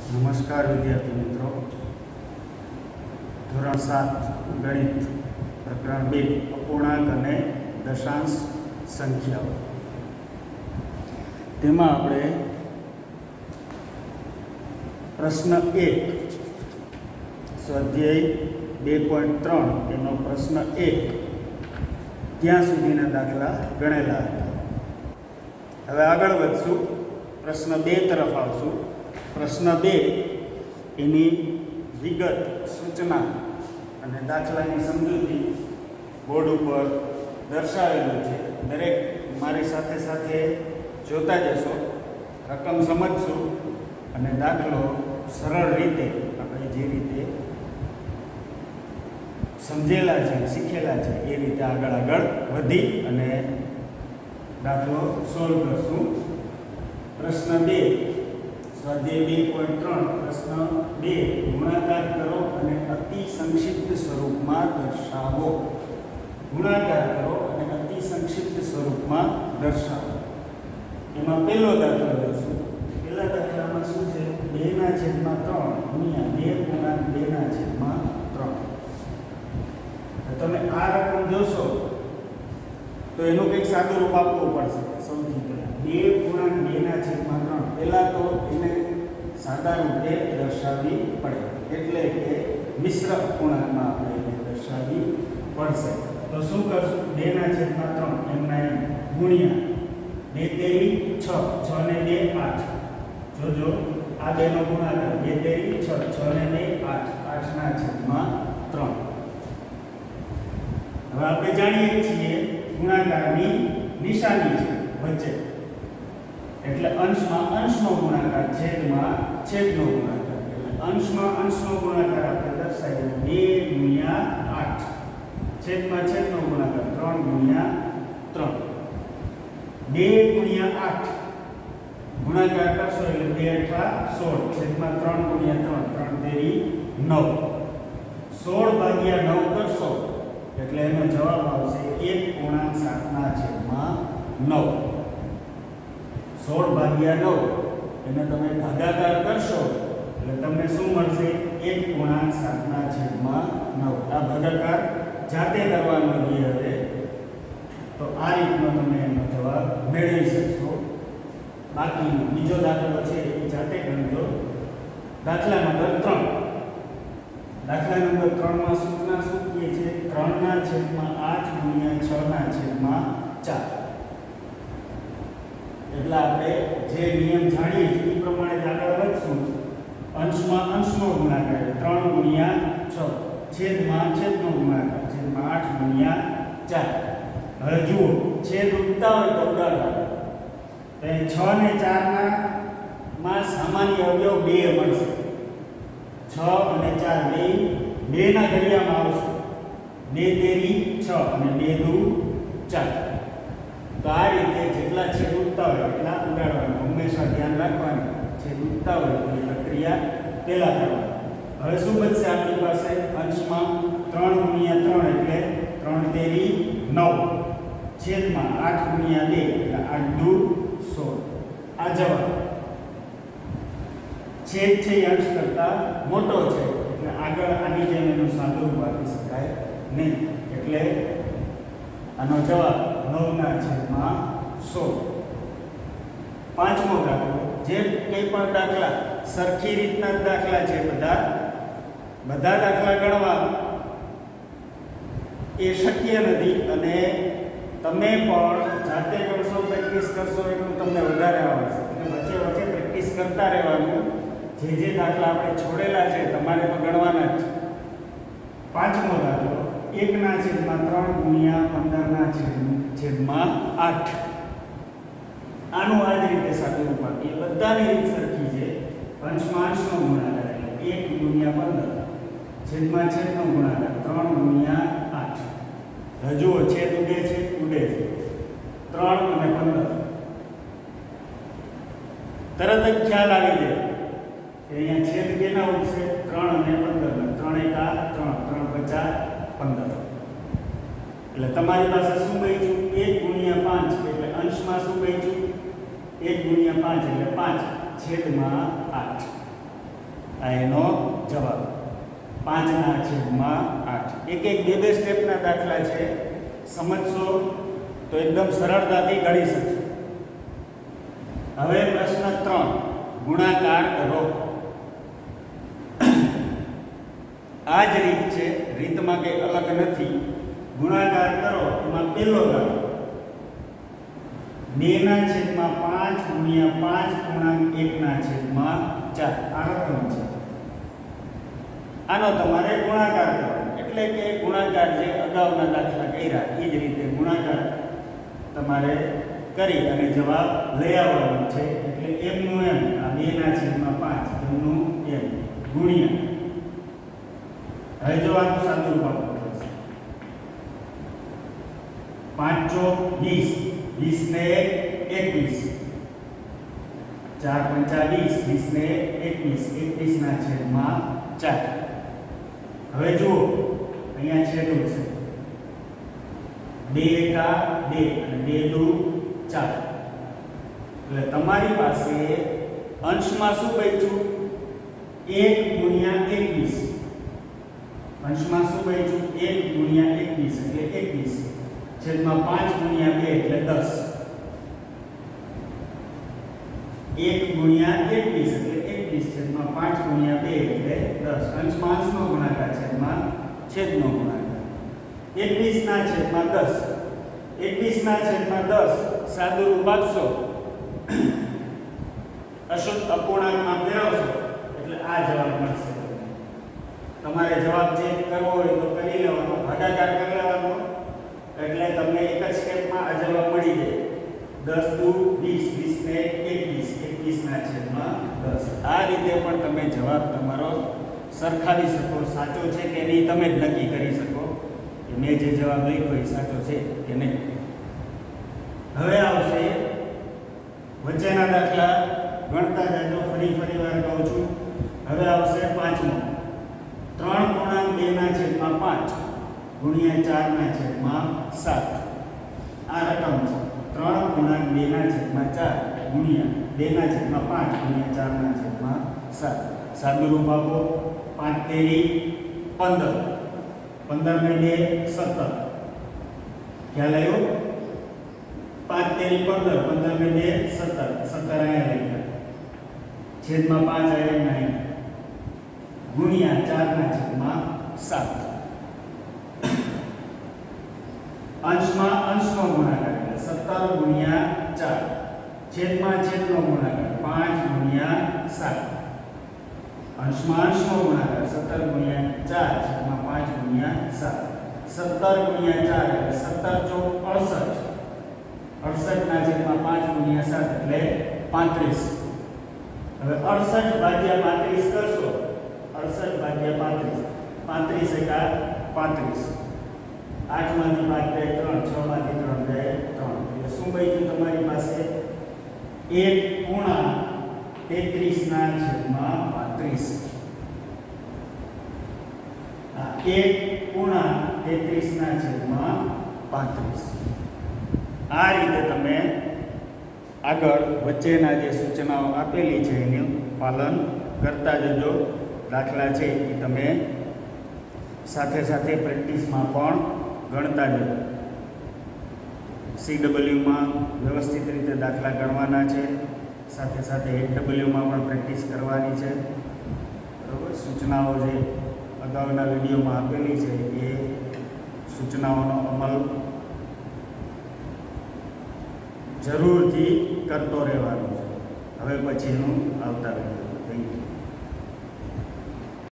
નમસ્કાર વિદ્યાર્થી મિત્રો, ધોરણ 7 ગણિત પ્રકરણ 2 અપૂર્ણાંક અને દશાંશ સંખ્યાઓ. તેમાં આપણે પ્રશ્ન 1 સ્વાધ્યાય 2.3 એનો પ્રશ્ન 1 ત્યાં સુધીના દાખલા ગણેલા હતા. હવે આગળ વધશું, પ્રશ્ન 2 તરફ આવશું. પ્રશ્ન 2 એની વિગત, સૂચના અને દાખલાની સમજૂતી બોર્ડ ઉપર દર્શાવેલું છે. દરેક મારી સાથે સાથે જોતા જશો, રકમ સમજશું અને દાખલો સરળ રીતે આપણે જે રીતે સમજેલા છે, શીખેલા છે એ રીતે આગળ વધી અને દાખલો સોલ્વ કરશું. પ્રશ્ન 2 સ્વાધ્યાય 2.3 પ્રશ્ન 2 ગુણાકાર કરો અને અતિ સંક્ષિપ્ત સ્વરૂપમાં દર્શાવો. ગુણાકાર કરો અને અતિ સંક્ષિપ્ત સ્વરૂપમાં દર્શાવો. એમાં પહેલો દાખલો લઈશું. પહેલા દાખલામાં શું છે? 2/3 ગુણ્યા 2/2/3. તમે આ રકમ જોશો તો એનું કંઈક સાદું રૂપ આપવું પડશે. સૌથી પહેલા 2/2/3. પહેલા તો એને સાદા રૂપે દર્શાવવી પડે, એટલે કે મિશ્ર અપૂર્ણાંકમાં આપણે એને દર્શાવવી પડશે. તો શું કરશું? 2/3 એમના એમ ગુણ્યા 2 તેરી 6, 6 ને 2 8. જોજો આ બેનો ગુણાકાર 2 તેરી 6, 6 ને 2 8, 8/3. હવે આપણે જાણીએ છીએ ગુણાકારની નિશાની છે વચ્ચે, એટલે અંશમાં અંશનો ગુણાકાર, છેદમાં છેદનો ગુણાકાર. એટલે અંશમાં અંશનો ગુણાકાર આપણે દર્શાવીએ 2/8, છેદમાં છેદનો ગુણાકાર 3/3. 2/8 ગુણાકાર કરશો એટલે 2 × 8 = 16, છેદમાં 3/3, 3 તેરી 9. 16/9 કરશો એટલે એનો જવાબ આવશે 1/7/9. 16/9 એને તમે ભાગાકાર કરશો એટલે તમને શું મળશે? 1/7/9. આ ભાગાકાર જાતે કરવાનો છે. હવે તો આ રીતનો તમે એનો જવાબ મેળવી શકશો. બાકીનો બીજો દાખલો છે એ જાતે ગણજો. દાખલા નંબર 3. દાખલા નંબર 3 માં સૂચના શું કહે છે? 3/8 ગુણ્યા 6/4. એટલે આપણે જે નિયમ જાણીએ છીએ એ પ્રમાણે જ આગળ વધશું. અંશમાં અંશનો ગુણાકાર 3 ગુણ્યા 6, છેદમાં છેદનો ગુણાકાર, છેદમાં 8 ગુણ્યા 4. હવે જુઓ, છેદ ઉડતા હોય તો ઉડાડવા. તો 6 ને 4 માં સામાન્ય અવયવ 2 મળશે. 6 અને 4 બે ના ઘડિયામાં આવશે. 2 તેરી 6 અને 2 દુ 4. તો આ રીતે જેટલા છેદ ઉડતા હોય એટલા ઉડાડવાનું. હંમેશા ધ્યાન રાખવાનું, છેદ ઉડતા હોય તો એ પ્રક્રિયા પહેલા કરવાની. હવે શું બચશે આપણી પાસે? અંશમાં 3 ગુણ્યા 3 એટલે 3 તેરી 9, છેદમાં 8 ગુણ્યા 2 એટલે 8 દુ 16. આ જવાબ. છેદ છે એ અંશ કરતા મોટો છે એટલે આગળ આની જેમ એનું સાદું રૂપ આપી શકાય નહીં. એટલે આનો જવાબ 9/16. પાંચમો દાખલો. જે કંઈ પણ દાખલા સરખી રીતના જ દાખલા છે, બધા દાખલા ગણવા એ શક્ય નથી. અને તમે પણ જાતે કરશો, પ્રેક્ટિસ કરશો એટલું તમને વધારે આવડશે. એટલે વચ્ચે વચ્ચે પ્રેક્ટિસ કરતા રહેવાનું. જે દાખલા આપણે છોડેલા છે તમારે તો ગણવાના જ છે. પાંચમો દાખલો. 1/3 ગુણ્યા 15/8. આનું આ જ રીતે સાદું રૂપ આપીએ. બધાની રીત સરખી છે. અંશમાં અંશનો ગુણાકાર એટલે 1 ગુણ્યા 15, છેદમાં છેદનો ગુણાકાર 3 ગુણ્યા 8. હવે જુઓ, છેદ ઉડે છે. 3 અને 15 તરત જ ખ્યાલ આવી જાય કે અહીંયા છેદ કેના ઉડશે? 3 અને 15. 3 × 3 = 15. એટલે તમારી પાસે શું બચ્યું? 1 ગુણ્યા 5 એટલે અંશમાં શું બચ્યું? 1 ગુણ્યા 5 એટલે 5/8. આ એનો જવાબ 5/8. એક એક બે સ્ટેપના દાખલા છે, સમજશો તો એકદમ સરળતાથી ગણી શકશો. હવે પ્રશ્ન 3, ગુણાકાર કરો. આ જ રીત છે, રીતમાં કંઈ અલગ નથી. ગુણાકાર કરો એમાં પહેલો દાખલો 2/5 ગુણ્યા 5 1/4. આ રકમ છે, આનો તમારે ગુણાકાર કરવાનો. એટલે કે ગુણાકાર જે અગાઉના દાખલા કર્યા એ જ રીતે ગુણાકાર તમારે કરી અને જવાબ લઈ આવવાનો છે. એટલે એમનું એમ, આ 2/5 એમનું એમ ગુણ્યા. હવે જો આનું સાદું રૂપ થશે 5 ચોક 20, 20 ને 21, 4 પંચા 20, 20 ને 21, 21/4. હવે જુઓ અહીંયા છેદું છે, 2 એકા 2 અને 2 દુ 4. એટલે તમારી પાસે અંશમાં શું બચ્યું? 1 ગુણ્યા 21. અંશમાં શું બચ્યું? 1 ગુણ્યા 21 એટલે 21 છેદમાં 5 ગુણ્યા 2 એટલે 10. 1 ગુણ્યા 21 એટલે 21 છેદમાં 5 ગુણ્યા 2 એટલે 10. અંશમાં અંશનો ગુણાકાર છેદમાં છેદનો ગુણાકાર. 21/10. 21/10 સાદું રૂપ આપશો, અશુદ્ધ અપૂર્ણાંકમાં ફેરવશો એટલે આ જવાબ મળશે. તમારે જવાબ ચેક કરવો હોય તો કરી લેવાનો, ભાગાકાર કરી લેવાનો એટલે તમને એક જ સ્ટેપમાં આ જવાબ મળી જાય. 10 દુ 20, 20 ને 21, 21/10. આ રીતે પણ તમે જવાબ તમારો સરખાવી શકો, સાચો છે કે નહીં તમે જ નક્કી કરી શકો કે મેં જે જવાબ લખ્યો એ સાચો છે કે નહીં. હવે આવશે વચ્ચેના દાખલા ગણતા જાજો. ફરી વાર કહું છું. હવે આવશે 5મો 3/2/5 ગુણ્યા 4/7. આ રકમ છે 3/2/4 ગુણ્યા 2/5 ગુણ્યા 4/7. સાદું રૂપ આપો. 5 તેરી 15, 15 ને 2 17. ખ્યાલ આવ્યો? 5 તેરી 15, 15 ને 2 17, 17 અહીંયા લખ્યા છેદમાં 5 અહીંયા ગુણ્યા 4/7. અંશમાં અંશનો ગુણાકાર એટલે 17 ગુણ્યા 4 છેદમાં છેદનો ગુણાકાર 5 ગુણ્યા 7. અંશમાં અંશનો ગુણાકાર 17 ગુણ્યા 4 છેદમાં 5 ગુણ્યા 7. 17 ગુણ્યા 4 એટલે 17 ચોક 68. 68/5 ગુણ્યા 7 એટલે 35. હવે 68/35 કરશો. 68/35, 35 એકા 35. 8 માંથી 5 જાય 3, 6 માંથી 3 જાય 3. એટલે શું બચ્યું તમારી પાસે? 1/33/35. આ 1/33/35. આ રીતે તમે આગળ વચ્ચેના જે સૂચનાઓ આપેલી છે એનું પાલન કરતા જજો. દાખલા છે એ તમે સાથે સાથે પ્રેક્ટિસમાં પણ ગણતા જજો. CWમાં વ્યવસ્થિત રીતે દાખલા ગણવાના છે, સાથે સાથે HWમાં પણ પ્રેક્ટિસ કરવાની છે. બરાબર? સૂચનાઓ જે અગાઉના વિડીયોમાં આપેલી છે એ સૂચનાઓનો અમલ જરૂરથી કરતો રહેવાનો છે. હવે પછીનું આવતા વિડીયો. Thank you.